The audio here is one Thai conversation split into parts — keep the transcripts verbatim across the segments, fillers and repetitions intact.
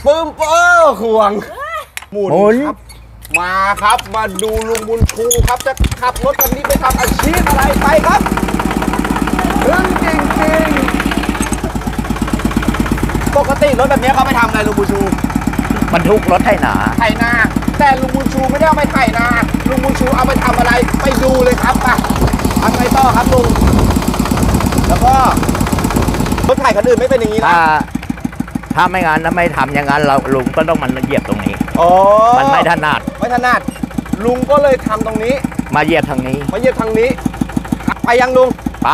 ปึ้มเปอร์ห่วงหมุนครับมาครับมาดูลุงบุญชูครับจะขับรถคันนี้ไปทำอาชีพอะไรไปครับเรื่องจริงจริงปกติรถแบบนี้เขาไปทำอะไรลุงบุญชูบรรทุกรถไถนาไถนาแต่ลุงบุญชูไม่ได้เอาไปไถนาลุงบุญชูเอาไปทำอะไรไปดูเลยครับไปทำไงต่อครับลุงแล้วก็รถไถคันอื่นไม่เป็นอย่างนี้นะถ้าถ้าไม่งั้นถ้าไม่ทำอย่างนั้นเราลุงก็ต้องมันเหยียบตรงนี้อ๋อมันไม่ถนัดไม่ถนัดลุงก็เลยทำตรงนี้มาเหยียบทางนี้มาเหยียบทางนี้ไปยังลุงไป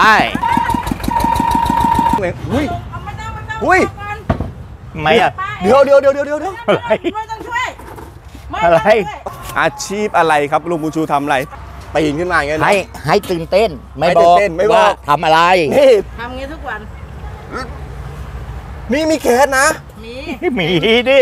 อุ้ยอุ้ยไม่อะเดี๋ยวเดี๋ยวเดี๋ยวเดี๋ยวเดี๋ยวอะไรไม่ต้องช่วยอะไรอาชีพอะไรครับลุงบุญชูทำอะไรปีนขึ้นมาอย่างเงี้ยให้ให้ตื่นเต้นไม่บอกว่าทำอะไรนี่ทำงี้ทุกวันมีมีแก๊สนะมีมีดิ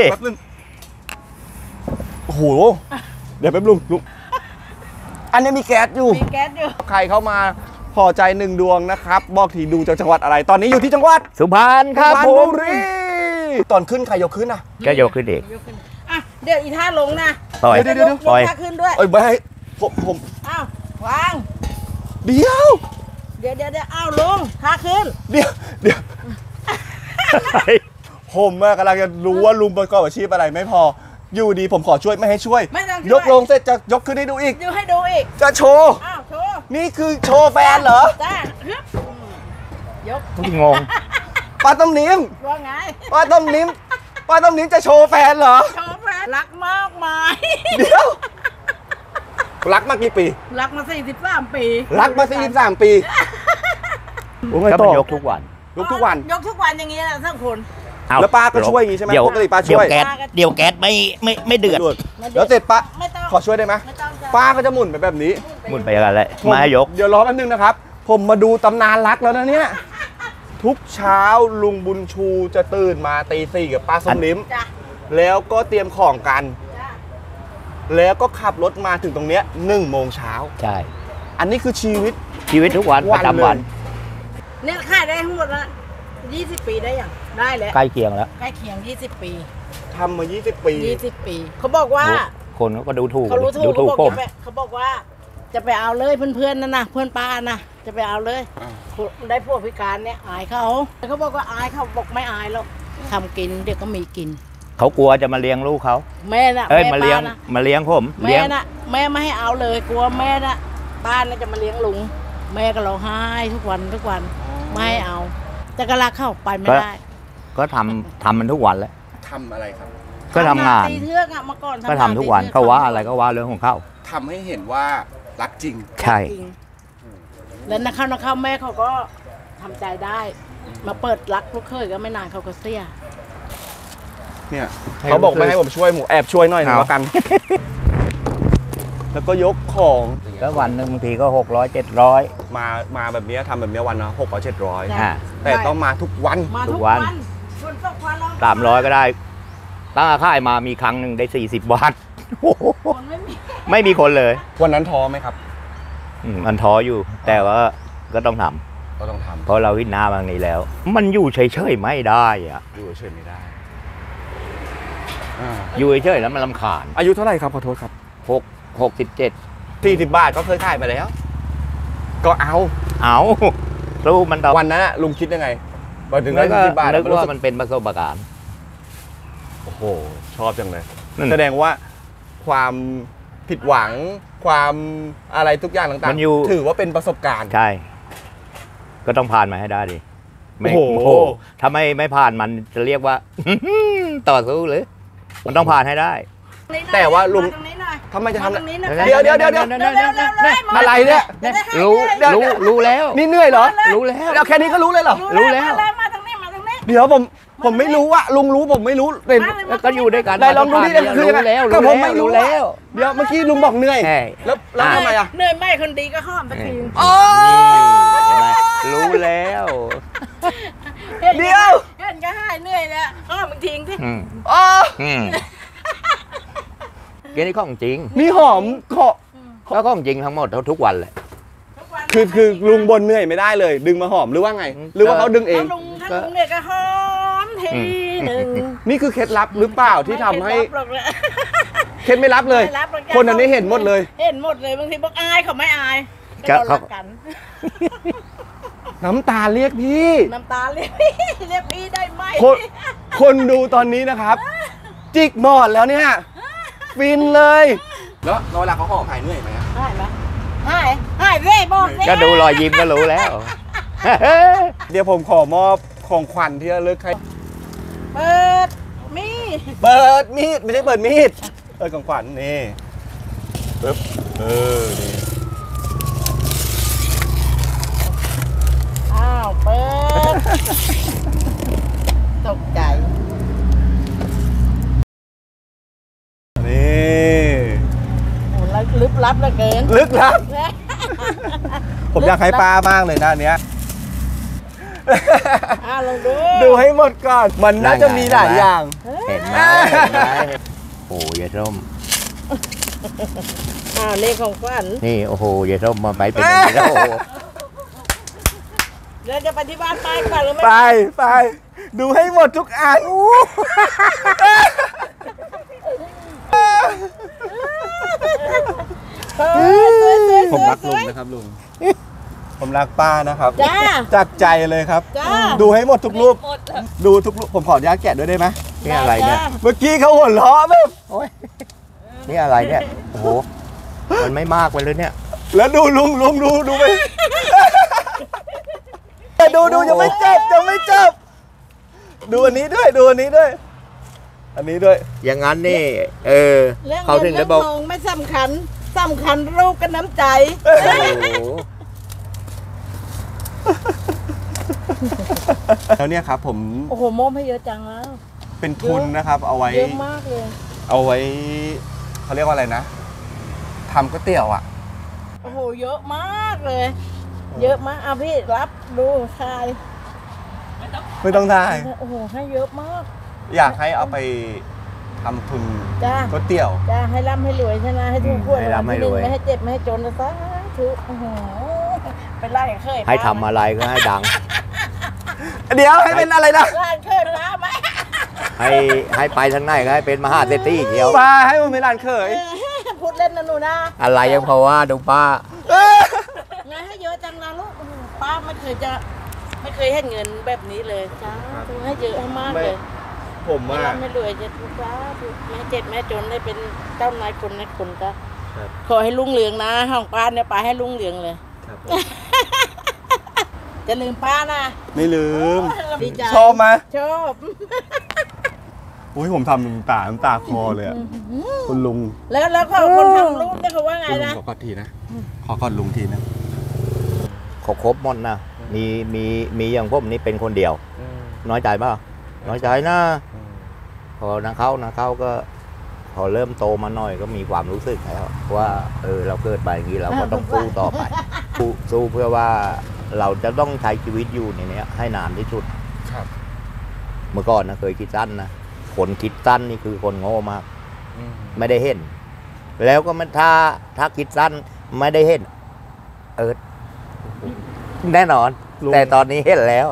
โอ้โหเดี๋ยวแป๊บลุงลุงอันนี้มีแก๊สอยู่มีแก๊สอยู่ใครเข้ามาพอใจหนึ่งดวงนะครับบอกทีดูจากจังหวัดอะไรตอนนี้อยู่ที่จังหวัดสุพรรณครับสุพรรณบุรีตอนขึ้นใครยกขึ้นอ่ะก็ยกขึ้นเด็กอ่ะเดี๋ยวอีท่าลงนะต่อยเดี๋ยวเดี๋ยวปล่อยท่าขึ้นด้วยเอ้ยไม่ให้ผมผมอ้าววางเดี๋ยวเดี๋ยวเดี๋ยวเดี๋ยวอ้าวลงท่าขึ้นเดี๋ยวเดี๋ยวผมกำลังจะรู้ว่าลุงประกอบอาชีพอะไรไม่พออยู่ดีผมขอช่วยไม่ให้ช่วยยกลงเสร็จจะยกขึ้นให้ดูอีกยกให้ดูอีกจะโชว์อ้าวโชว์นี่คือโชว์แฟนเหรอจ้ายกงงป้าต้มนิ้มว่าไงป้าต้มนิ้มป้าต้มนิ้มจะโชว์แฟนเหรอโชว์แฟนรักมากมายเดี๋ยวรักมากี่ปีรักมาสี่สิบสามปีรักมาสี่สิบสามปีก็มันยกทุกวันยกทุกวันยกทุกวันอย่างนี้แหละทั้งคนแล้วป้าก็ช่วยอย่างนี้ใช่ไหมปกติป้าช่วยเดี๋ยวแก๊สเดี๋ยวแก๊สไม่ไม่ไม่เดือดแล้วเสร็จป้าขอช่วยได้ไหมป้าก็จะหมุนไปแบบนี้หมุนไปอะไรมายกเดี๋ยวรอแป๊บนึงนะครับผมมาดูตำนานรักแล้วนะเนี่ยทุกเช้าลุงบุญชูจะตื่นมาตีสี่กับป้าส้มลิ้มแล้วก็เตรียมของกันแล้วก็ขับรถมาถึงตรงเนี้ยหนึ่งโมงเช้าใช่อันนี้คือชีวิตชีวิตทุกวันประจำวันเนี่ยขายได้ทั้งหมดละยี่สิบปีได้ยังได้แล้วใกล้เคียงแล้วใกล้เคียงยี่สิบปีทำมายี่สิบปียี่สิบปีเขาบอกว่าคนก็ดูถูกเขารู้ถูกเขาบอกเขาบอกว่าจะไปเอาเลยเพื่อนๆนั่นนะเพื่อนป้านะจะไปเอาเลยได้พวกพิการเนี่ยอายเขาเขาบอกว่าอายเขาบอกไม่อายแล้วทำกินเดี๋ยวก็มีกินเขากลัวจะมาเลี้ยงลูกเขาแม่น่ะเอ้ยมาเลี้ยงมาเลี้ยงผมแม่น่ะแม่ไม่ให้เอาเลยกลัวแม่น่ะป้าน่ะจะมาเลี้ยงลุงแม่ก็ร้องไห้ทุกวันทุกวันไม่ให้เอาแต่ก็รักเข้าไปไม่ได้ก็ทำทำมันทุกวันแล้วทำอะไรครับก็ทำงานตีเทือกอะเมื่อก่อนก็ทำทุกวันเขาว่าอะไรก็ว่าเรื่องของเขาทำให้เห็นว่ารักจริงใช่แล้วนักเข้านักเข้าแม่เขาก็ทำใจได้มาเปิดรักลูกเคยก็ไม่นานเขาก็เสียเนี่ยเขาบอกไม่ให้ผมช่วยหมูแอบช่วยหน่อยหนึ่งแล้วกันแล้วก็ยกของก็วันหนึ่งบางทีก็หกร้อยเจ็ดร้อยมามาแบบนี้ทำแบบนี้วันละหกร้อยเจ็ดร้อยแต่ต้องมาทุกวันทุกวันสามร้อยก็ได้ตั้งค่ายมามีครั้งหนึ่งได้สี่สิบบาทไม่มีคนเลยวันนั้นท้อไหมครับมันท้ออยู่แต่ว่าก็ต้องทำก็ต้องทำเพราะเราวินาบางนี้แล้วมันอยู่เฉยๆไม่ได้อะอยู่เฉยไม่ได้อยู่เฉยๆแล้วมันรำคาญอายุเท่าไหร่ครับขอโทษครับหกหกสิบเจ็ดสี่สิบบาทก็เคยขายมาแล้วก็เอาเอาสู้มันต่อวันนั้นลุงคิดยังไงวันถึงได้สี่สิบบาทนึกว่ามันเป็นประสบการณ์โอ้โหชอบจังเลยแสดงว่าความผิดหวังความอะไรทุกอย่างต่างๆถือว่าเป็นประสบการณ์ใช่ก็ต้องผ่านมาให้ได้ดิโอ้โหถ้าไม่ไม่ผ่านมันจะเรียกว่าต่อสู้หรือมันต้องผ่านให้ได้แต่ว่าลุงทำไมจะทำเดี๋ยวเดี๋ยวเดี๋ยวอะไรเนี่ยรู้รู้รู้แล้วนี่เหนื่อยเหรอรู้แล้วแล้วแค่นี้ก็รู้เลยเหรอรู้แล้วเดี๋ยวผมผมไม่รู้อะลุงรู้ผมไม่รู้เลยก็อยู่ด้วยกันได้ลองดูดิคือยังไงก็ผมไม่รู้แล้วเดี๋ยวเมื่อกี้ลุงบอกเหนื่อยแล้วแล้วทำไมอะเหนื่อยไม่คนดีก็ห้อมตะกี้รู้แล้วเดี๋ยวเห็นก็ให้เหนื่อยแล้วห้อมทิ้งสิอ๋อเกนี่ของจริงนี่หอมขอแล้วของจริงทั้งหมดทุกวันเลยคือคือลุงบนเหนื่อยไม่ได้เลยดึงมาหอมหรือว่าไงหรือว่าเขาดึงเองลุงถ้าลุงเนี่ยก็หอมทีหนึ่งนี่คือเคล็ดลับหรือเปล่าที่ทำให้ไม่เคล็ดลับหรอกนะเคล็ดไม่ลับเลยไม่รับหรอกคนอันนี้เห็นหมดเลยเห็นหมดเลยบางทีบอกอายเขาไม่อายก็ก็เราเขารักกันน้ำตาเรียกพี่น้ำตาเรียกพี่เรียกพี่ได้ไหมคนคนดูตอนนี้นะครับ จิกหมอนแล้วเนี่ยฟินเลย แล้วเวลาเขาห่อไข่เหนื่อยไหมหายไหมหายหายเร่บอกเร่ก็ดูรอยยิ้มก็รู้แล้วเดี๋ยวผมขอมอบของขวัญที่ระลึกให้เปิดมีเปิดมีดไม่ใช่เปิดมีดเปิดของขวัญนี่ปึ๊บเออนี่อ้าวเปิดตกใจนี่โอ้แล้วลึกลับเหลือเกินลึกลับ ผมอยากให้ป้ามากเลยนะอันเนี้ยอ่าลองดูดูให้หมดก่อน มันน่าจะมีหลายอย่างเห็นไหมเห็นไหมโอ้ยายส้มอ่านี่ของขวัญนี่โอ้โหยายส้มมาไปเป็นอย่างนี้แล้วโอ้โหเดี๋ยวจะไปที่บ้านไปก่อนหรือไม่ไปไปดูให้หมดทุกอันเฮ้ยสวยสวยผมรักสลุวงยนะครับลุง ผมรักป้านะครับจ้าจากใจเลยครับจ้าดูให้หมดทุกรูป ดูทุกรูป ผมขออนุญาตแกะด้วยได้ไหมนี่อะไรเนี่ยเมื่อกี้เขาหัวเราะแบบโอ้ยนี่อะไรเนี่ยโอ้โหมันไม่มากไปเลยเนี่ยแล้วดูลุงลุงดูดูไป ดูดูยังไม่จบยังไม่จบดูอันนี้ด้วยดูอันนี้ด้วย อันนี้ด้วยอย่างนั้นนี่ เออเรื่องเขาถึเงิงนได้เรื่อบ งอกทองไม่สำคัญสำคัญรูปกับน้ำใจโอ้โหแล้วเนี่ยครับผมโอ้โหโมมให้เยอะจังแล้วเป็นทุนนะครับ เอาไว้เยอะมากเลยเอาไว้เขาเรียกว่าอะไรนะทำก๋วยเตี๋ยวอ่ะโอ้โหเยอะมากเลย เยอะมากอ่ะพี่รับดูทายไม่ต้องได้โอ้โหให้เยอะมากอยากให้เอาไปทำทุนจ้าก๋วยเตี๋ยวจ้าให้ร่ำให้รวยใช่ไหมให้ทุกคนให้ร่ำให้รวยไม่ให้เจ็บไม่ให้จนนะซะทุกโอ้โหเป็นไล่เคยให้ทำอะไรก็ให้ดังเดี๋ยวให้เป็นอะไรนะไล่เคยป้าไหมให้ให้ไปทางไหนก็ให้เป็นมหาเศรษฐีเดียวป้าให้มันเป็นร้านเขยพูดเล่นนะหนูนะอะไรยังเพราะว่าดูป้าไงให้เยอะจังนะลูกโอ้โหป้าไม่เคยจะไม่เคยให้เงินแบบนี้เลยจ้าให้เยอะให้มากเลยผมไม่อ่ะร่ำไม่รวยจะทุกข์ร้าทุกข์แม่เจ็บแม่จนได้เป็นเจ้านายคนในคนจ้ะครับขอให้รุ่งเรืองนะห้องป้าเนี่ยป้าให้รุ่งเรืองเลยครับผมจะลืมป้านะไม่ลืมดีใจชอบไหมชอบอุ้ยผมทำน้ำตาน้ำตาคลอเลยอ่ะคุณลุงแล้วแล้วเขาคนทำรูปเนี่ยเขาว่าไงคุณลุงนะขอกอดทีนะ ขอกอดลุงทีนะเขาครบหมดนะ มีมีมีอย่างผมนี่เป็นคนเดียว น้อยใจเปล่าน้อยใจนะ พอนะเขานะเขาก็พอเริ่มโตมาหน่อยก็มีความรู้สึกแล้วว่าเออเราเกิดมาอย่างนี้เราก็ต้องสู้ต่อไปสู้สู้เพื่อว่าเราจะต้องใช้ชีวิตอยู่ในนี้ให้นานที่สุดครับเมื่อก่อนนะเคยคิดสั้นนะคนคิดสั้นนี่คือคนโง่มาก ไม่ได้เห็น แล้วก็มันถ้าถ้าคิดสั้นไม่ได้เห็น เออแน่นอนลุงแต่ตอนนี้เห็นแล้ว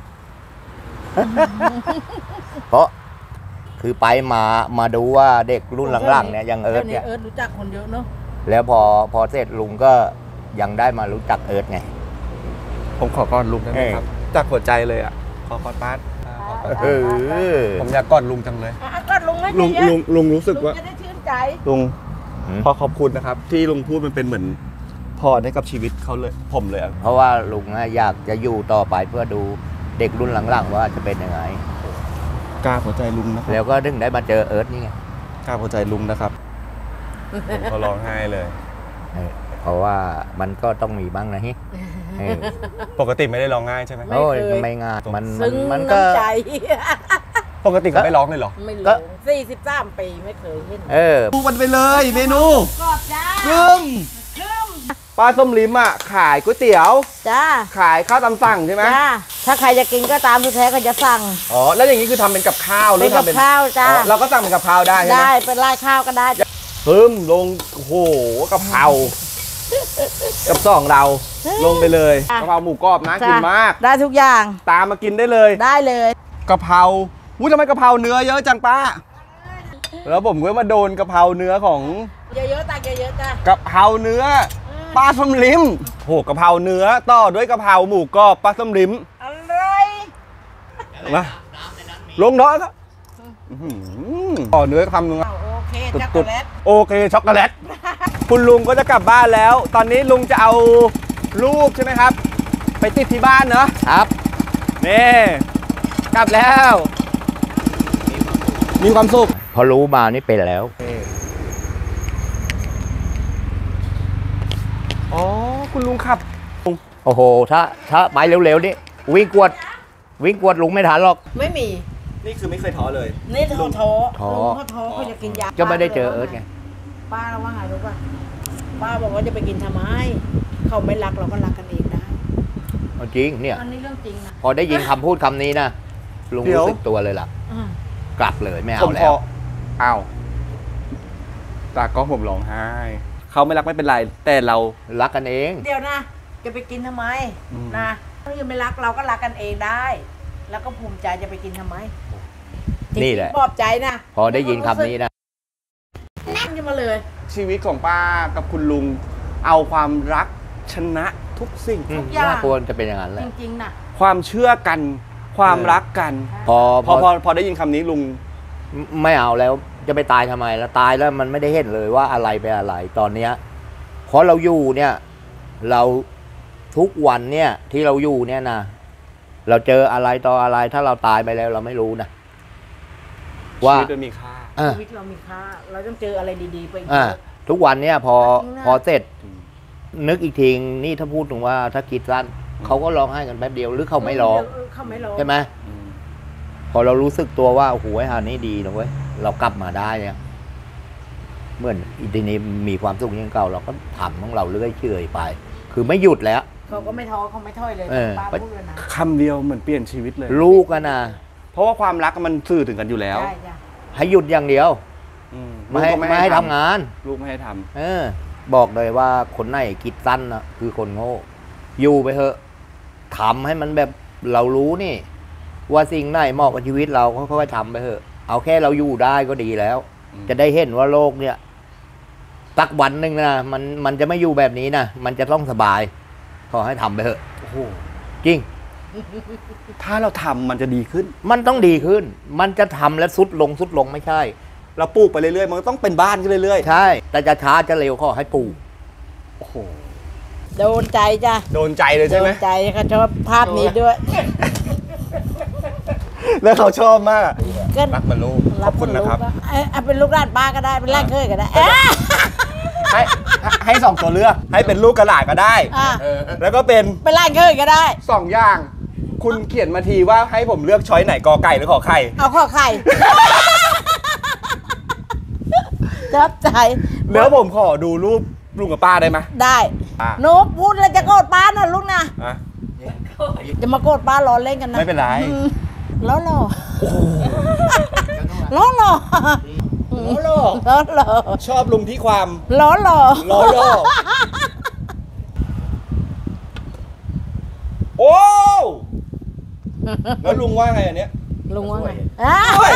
เพราะคือไปมามาดูว่าเด็กรุ่นหลังๆเนี่ยยังเอิร์ธเนี่ยเอิร์ธรู้จักคนเยอะเนาะแล้วพอพอเสร็จลุงก็ยังได้มารู้จักเอิร์ธไงผมขอกอดลุงได้ไหมครับ จากหัวใจเลยอ่ะ ขอกอดป้าขอกอดเออผมอยากกอดลุงจังเลยอ่ะก็ลุงให้ลุงเยอะลุงลุงรู้สึกลุงว่าจะได้ชื่นใจลุงอืมขอขอบคุณนะครับ ที่ลุงพูดมันเป็นเหมือนพรให้กับชีวิตเขาเลยผมเลยอะเพราะว่าลุงอะอยากจะอยู่ต่อไปเพื่อดูเด็กรุ่นหลังๆว่าจะเป็นยังไงกล้าหัวใจลุงนะครับแล้วก็ถึงได้มาเจอเอิร์ธนี่ไงกล้าหัวใจลุงนะครับเขาร้องไห้เลยเออเพราะว่ามันก็ต้องมีบ้างนะฮิเออปกติไม่ได้ร้องง่ายใช่ไหมไม่โอ้ยเคยไม่ง่ายมันมัซึ้นงมันก็น้ำใจปกติก็ไม่ร้องเลยเหรอไม่ก็รู้สี่สิบสามปีไม่เคยเห็นเออดูกันไปเลยเมนูกรอบจ้าคึมป้าส้มลิ้มอ่ะขายก๋วยเตี๋ยวจ้าขายข้าวตามสั่งใช่ไหมจ้าถ้าใครจะกินก็ตามสุดแท้ก็จะสั่งอ๋อแล้วอย่างนี้คือทำเป็นกับข้าวหรืเป็นอกับทำเป็นข้าวจ้าอ๋อเราก็สั่งเป็นกับข้าวได้ใช่ไหมได้เป็นราดข้าวก็ได้คึมลงโอ้โหกะเพรากับสองเราลงไปเลยกะเพราหมูกรอบนะกินมากได้ทุกอย่างตามมากินได้เลยได้เลยกะเพราวุ้ยทำไมกะเพราเนื้อเยอะจังป้า แล้วผมก็มาโดนกะเพราเนื้อของเยอะๆตักเยอะๆจ้ะกะเพราเนื้อป้าส้มลิ้มโหกะเพราเนื้อต่อด้วยกะเพราหมูกรอบป้าส้มลิ้มอร่อยมาลงน้อยครับต่อเนื้อคำนึงเอาโอเคช็อกโกตุดแลตๆโอเคช็อกโกแลต คุณลุงก็จะกลับบ้านแล้ว ตอนนี้ลุงจะเอาลูกใช่ไหมครับ ไปติดที่บ้านเนอะครับนี่กลับแล้ว มีความสุขพอรู้มานี่เป็นแล้วอ๋อคุณลุงขับโอ้โห ถ้าถ้าไปเร็วๆนี่วิ่งกวด วิ่งกวดลุงไม่ทันหรอกไม่มีนี่คือไม่เคยท้อเลยนี่ท้อท้อท้อลุงเขาท้อเขาจะกินยาก็ไม่ได้เจอเอิร์ธไงป้าเราว่าไงรู้ป่ะป้าบอกว่าจะไปกินทำไม เขาไม่รักเราก็รักกันเองได้เอาจริงเนี่ยอันนี้เรื่องจริงนะพอได้ยินคำพูดคำนี้นะลุงเดี๋ยวรู้สึกตัวเลยล่ะอ่ากลับเลยไม่ผเอามแล้ขอวอ้าวตากล้องผมร้องไห้เขาไม่รักไม่เป็นไร แต่เรารักกันเองเดี๋ยวนะ จะไปกินทำไมอืมนะถ้ายังไม่รักเราก็รักกันเองได้ แล้วก็ภูมิใจจะไปกินทำไมนี่แหละปลอบใจนะพอได้ยินคำนี้นะนั่งขึ้นมาเลยชีวิตของป้ากับคุณลุง เอาความรักชนะทุกสิ่งอืมทุกอย่างน่ากลัวจะเป็นอย่างนั้นแหจละริงๆนะความเชื่อกัน ความรักกันพอพอพอพอได้ยินคำนี้ลุงไม่เอาแล้วจะไปตายทำไมแล้วตายแล้วมันไม่ได้เห็นเลยว่าอะไรไปอะไรตอนเนี้ยเพราะเราอยู่เนี่ย เราทุกวันเนี่ยที่เราอยู่เนี่ยนะเราเจออะไรต่ออะไรถ้าเราตายไปแล้วเราไม่รู้นะว่าชีวิตมันมีค่าอ่ะชีวิตเรามีค่า เราต้องเจออะไรดีๆไปอีกอ่ะเยอะทุกวันเนี่ยพอจริงนะพอเสร็จ นึกอีกทีนี่ถ้าพูดถึงว่าถ้าคิดสั้นเขาก็ร้องไห้กันแป๊บเดียวหรือเขาไม่ร้องเเขาไม่ร้องใช่ไหมพอเรารู้สึกตัวว่าโอ้โหไอ้หานี่ดีนะเว้ยเรากลับมาได้เนี่ยเหมือนอีทีนี้มีความสุขอย่างเก่าเราก็ทำของเราเรื่อยเฉยไป คือไม่หยุดแล้วเขาก็ไม่ท้อเขาไม่ถอยเลยเออป้าพูดเลยนะคำเดียวเหมือนเปลี่ยนชีวิตเลยลูกอะนะเพราะว่าความรักมันสื่อถึงกันอยู่แล้วใช่จ้ะให้หยุดอย่างเดียวอืไม่ให้ลูกก็ไม่ให้ทำงานลูกไม่ให้ทเออ บอกเลยว่าคนไหนคิดสั้นนะคือคนโง่ อยู่ไปเถอะทำให้มันแบบเรารู้นี่ ว่าสิ่งไหนเหมาะกับชีวิตเราก็ค่อยๆทำไปเถอะ เอาแค่เราอยู่ได้ก็ดีแล้วำจะได้เห็นว่าโลกเนี่ยสักวันหนึ่งนะมันมันจะไม่อยู่แบบนี้นะมันจะต้องสบายขอให้ทำไปเถอะโอ้โหจริงถ้าเราทำมันจะดีขึ้นมันต้องดีขึ้น มันจะทำแล้วสุดลงสุดลงไม่ใช่เราปลูกไปเรื่อยๆ มันก็ต้องเป็นบ้านขึ้นเรื่อยใช่ แต่จะช้าจะเร็วขอให้ปลูกๆ โอ้โหโดนใจจ้ะโดนใจเลยโดใช่ไหมนใจเขาชอบภาพนี้ด้วยแล้วเขาชอบมากก็รักเหมันลูก ขอบคุณนะครับลูกเอ้ยเอาเป็นลูกหลานป้าก็ได้ เป็นหลานเคยก็ได้เอ๊ะให้ให้สองตัวเลือก ให้เป็นลูกกระหลาดก็ได้อ่ะแล้วก็เป็นเป็นหลานเคยก็ได้สองอย่าง คุณเขียนมาทีว่าให้ผมเลือกช้อยไหนกอไก่หรือขอไข่เอาข้อไข่ ชอบใจแล้วผมขอดูรูปลุงกับป้าได้ไหมได้อ่ะหนูพูดแล้วจะโกรธป้านะลูกนะอ่ะจะมาโกรธป้าล้อเล่นกันนะไม่เป็นไรอืมล้อหล่อล้อหล่อล้อหล่อล้อหล่อชอบลุงที่ความล้อหล่อล้อหล่อโอ้แล้วลุงว่าไงอันเนี้ยลุงว่าไงอ่ะสวย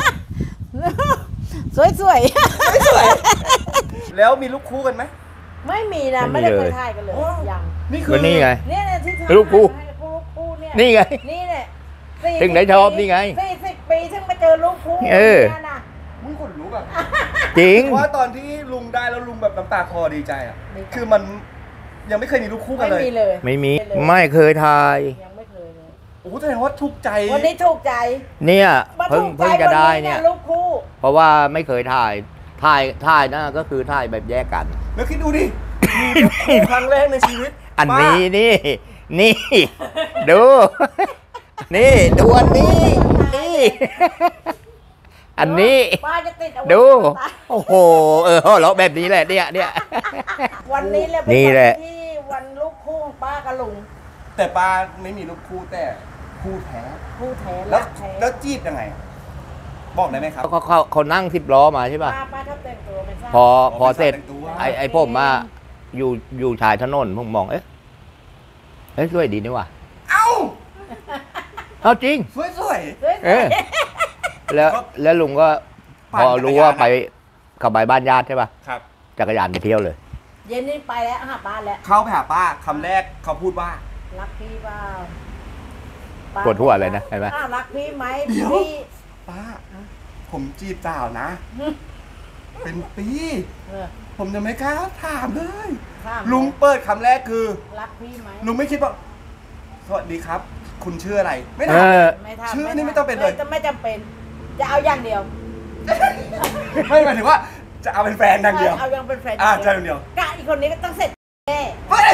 สวยสวยสวยแล้วมีลูกคู่กันไหมๆไม่มีนะไม่ไม่มีได้เคเลย ยถ่ายกันเลยยังนี่คืก็นี่ไงเนี่ยเนี่ยที่ลูกคู่ให้ลูกคู่เนี่ยนี่ไงนี่เนี่ยสี่ถึงได้ชอบนี่ไงสี่สิบปีถึงมาเจอลูกคู่เออนี่ยนะมึงขนลุกอ่ะจริงเพราะว่าตอนที่ลุงได้แล้วลุงแบบน้ำตาคลอดีใจอ่ะ คือมันยังไม่เคยมีลูกคู่กันไม่เลยมีเลยไม่มีไม่เคยทายยังไม่เคยเลยโอ้โหแสดงว่าถูกใจวันนี้ถูกใจเนี่ยมาเพิ่งถูกใจเพิ่งจะได้เนี่ยวัลูกคู่เพราะว่าไม่เคยถ่าย ถ่าย ถ่ายนะก็คือถ่ายแบบแยกกันแล้วคิดดูดิ มีลูกคู่ครั้งแรกในชีวิตอันนี้ป้านี่ นี่ ดู นี่ดูอันนี้ นี่ อันนี้ป้าจะติดเอาไว้ดูตาโอ้โห เออเราะแบบนี้แหละ เนี่ย เนี่ยวันนี้แหละนี่แหละเป็นวันที่วันลูกคู่ของป้ากับลุงแต่ป้าไม่มีลูกคู่แต่คู่แท้คู่แท้แล้วรักแท้แล้วจีบยังไง บอกได้ไหมครับเขาเขาเขานั่งสิบล้อมาใช่ป่ะป้าป้าชอบแต่งตัวเป็นสาวพอพอเสร็จแต่งตัวไอ้ไอ้ผมมาอยู่อยู่ชายถนนผมมอง เอ๊ะเฮ้ยสวยดีนี่ว่ะเอ้าเอาจริงสวยสวยเฮ้ยเออแล้วแล้วลุงก็พอรู้ว่าไปขับไปบ้านญาติใช่ป่ะครับจักรยานไปเที่ยวเลยเย็นนี้ไปแล้วหาป้าแล้วเข้าไปหาป้าคำแรกเขาพูดว่ารักพี่เปล่าปวดหัวอะไรนะเห็นไหมอ้าวรักพี่ไหมเดี๋ยวพี่ป้า ผมจีบสาวนะ เป็นปีเออผมยังไม่กล้าถามเลยข้ามลุงเปิดคำแรกคือรักพี่ไหมลุงไม่คิดว่า สวัสดีครับ คุณชื่ออะไร ไม่เอถามอไม่ทำชื่อนี่ไม่ต้องเป็นเลยไม่จำเป็น จะเอาอย่างเดียวไม่หมายถึงว่า จะเอาเป็นแฟนดังเดียวเอายังเป็นแฟนอ่าอย่างจะอย่างเดียวกะอีกคนนี้ก็ต้องเสร็จแน่เฮ้ย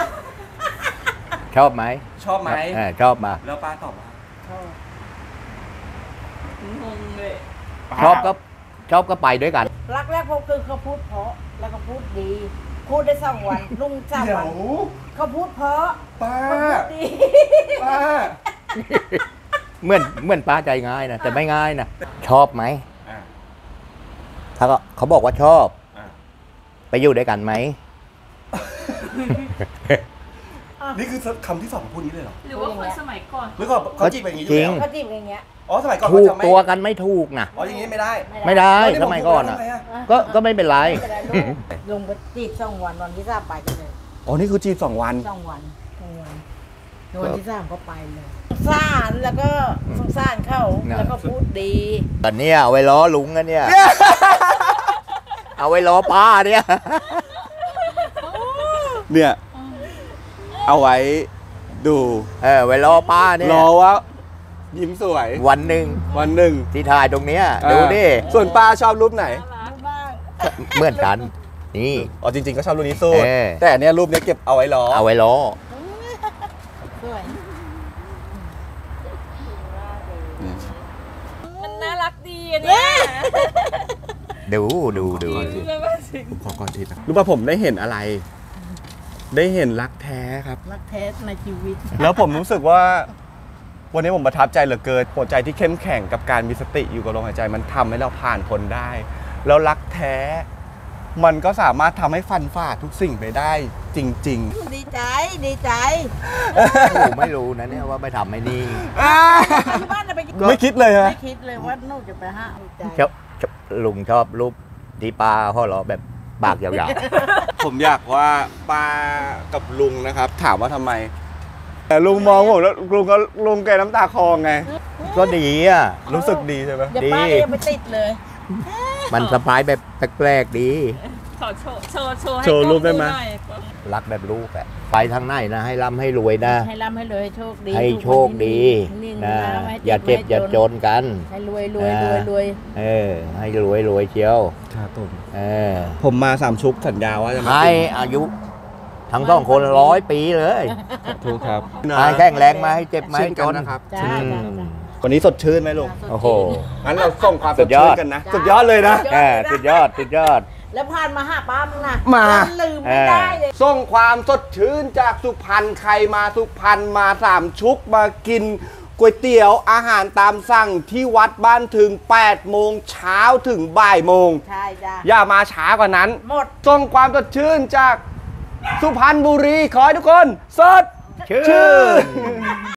ชอบไหมชอบไหมเออชอบมาแล้วป้าตอบว่าชอบงงเลยชอบก็ชอบก็ไปด้วยกันรักแรกพบคือเขาพูดเพราะแล้วก็พูดดี พูดได้สองวันลุงสามเดี๋ยวัวนเขาพูดเพราะป้าเขาพูดดีป้าเหมือนเหมือนป้าใจง่ายนะแต่ไม่ง่ายนะชอบไหมอ่ะถ้าก็เขาบอกว่าชอบอ่ะไปอยู่ด้วยกันไหมนี่คือคำที่สองพูดนี้เลยเหรอหรือว่าคนสมัยก่อนหรือเขาเขาจีบอย่างนี้อยู่จริแล้งวเขาจีบอย่างเงี้ยอ๋อสมัยก่อนถูเขากจะไม่ตัวกันไม่ถูกนะอ๋ออย่างนี้ไม่ได้ไม่ได้แล้วนี่สมัยก่อนอ่ะผพูดแล้วทำไมก็ก็ไม่เป็นไรไม่เป็นไรลูกลุงไปจีบสองวันวันที่สามไปกันเลยอ๋อ นี่คือจีบสองวันสองวันสองวันวันที่สามก็ไปเลยสงสารแล้วก็สงสารเขาน่ะแล้วก็พูดดีตอนเนี้ยเอาไว้ล้อลุงกันเนี่ย เอาไว้ล้อป้าเนี่ยเนี่ย เอาไว้ดูเออไว้ล้อป้าเนี่ยรอว่า ยิ้มสวยวันหนึ่งวันหนึ่งที่ถ่ายตรงเนี้ยดูดิส่วนป้าชอบรูปไหนบ้างเหมือนกัน นี่อ๋อ จริง ๆ ก็ชอบรูปนี้สุดเออแต่อันเนี้ยรูปเนี้ยเก็บเอาไว้รอเอาไว้ล้อสวยมันน่ารักดีอันเนี้ยดูดูดูจริงเลยว่าจริงขอก่อนทีนะรู้ป่ะผมได้เห็นอะไร ได้เห็นรักแท้ครับรักแท้ในชีวิตแล้วผมรู้สึกว่า วันนี้ผมประทับใจเหลือเกินหัวใจที่เข้มแข็งกับการมีสติอยู่กับลมหายใจมันทำให้เราผ่านพ้นได้ แล้วรักแท้ มันก็สามารถทำให้ฟันฝ่าทุกสิ่งไปได้จริงดีใจดีใจผมไม่รู้นะเนี่ยว่าไปทำไม่นี่ๆที่บ้านจะไปกินไม่คิดเลยฮะไม่คิดเลยว่าหนูจะไปห้าดีใจชอบชอบลุงชอบรูปที่ป้าพ่อเราะแบบปากยาวผมอยากว่าป้ากับลุงนะครับ ถามว่าทำไม แต่ลุงมองผมแล้วลุงก็ลุงแกน้ำตาคลอไงๆ ก็ดีอ่ะรู้สึกดีใช่ไหมเดี๋ยวป้าดีเองไปติดเลยมันสบายแบบแปลกๆดีขอโชว์โชว์โชว์ให้โชว์รูปได้ไหมกล้องน่อยรักแบบลูกอะไปทางไหนนะให้ร่ำให้รวยนะให้ร่ำให้รวยให้โชคดีให้โชคดีนี่นะนะไม่ให้อย่าเจ็บอย่าจนกันให้รวยรวยรวยรวยเออ ให้รวยรวยเชียวครับผมเออผมมาสามชุกสัญญาว่าจะมาให้อายุทั้งสองคนร้อยปีเลยถูกครับให้แข็งแรงมาให้เจ็บมาเช่ให้นจกันนนะครับจ้าอืมจ้าจ้าวันนี้สดชื่นไหมลุงโอ้โหงั้นเราส่งความสสุดดยอชื่ดนกันนะ สุดยอดเลยนะเออสุดยอดสุดยอดแล้วผ่านมาหาป้ามึงนะมาลืมไม่ได้เลยส่งความสดชื่นจากสุพรรณใครมาสุพรรณมาสามชุกมากินก๋วยเตี๋ยวอาหารตามสั่งที่วัดบ้านถึงแปดโมงเช้าถึงบ่ายโมงใช่จ้าอย่ามาช้ากว่านั้นหมดส่งความสดชื่นจากสุพรรณบุรี ขอให้ทุกคนสดชื่ชื่นน